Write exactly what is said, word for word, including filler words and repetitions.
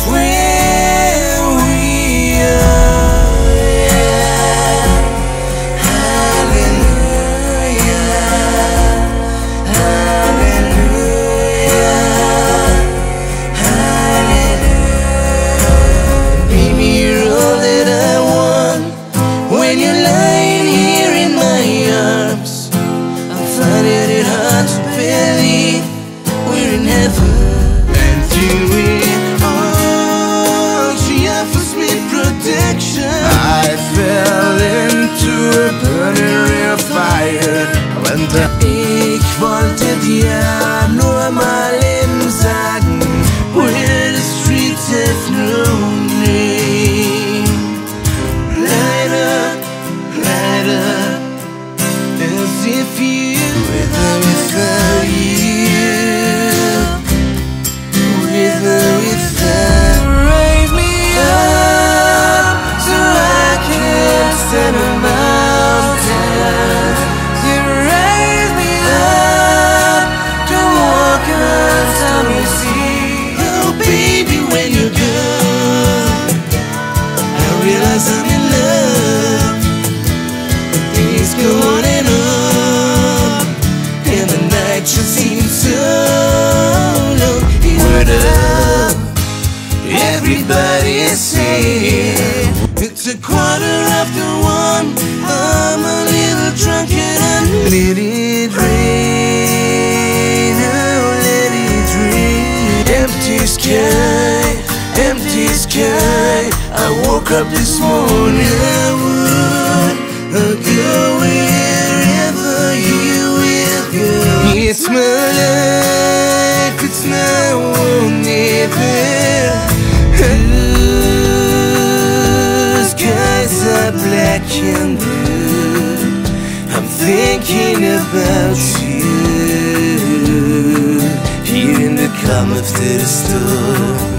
where we are. Hallelujah, hallelujah, hallelujah. Baby, you're all that I want. When you're lying here in my arms, I'm finding it hard to believe we're in heaven. And doing all she offers me protection. I fell into a burning ring of fire when the Ich wollte dir nur mal eben sagen, where the streets have known me. Light up, light up, as if you with or without you, with or without. Raise me up so I can stand a mountain. You raise me up to walk on time you see. Oh baby, when you're gone, I realize I'm in love. Days go on and on, and the night just seems so long. Word up, everybody is saying it's a quarter after one. I'm a little drunk and I'm let it rain, oh let it rain. Empty sky, empty sky. I woke up this morning, I would I'll go wherever you will go. It's my life, it's now or never. Blue skies are black and blue. I'm thinking about you here in the calm after the storm.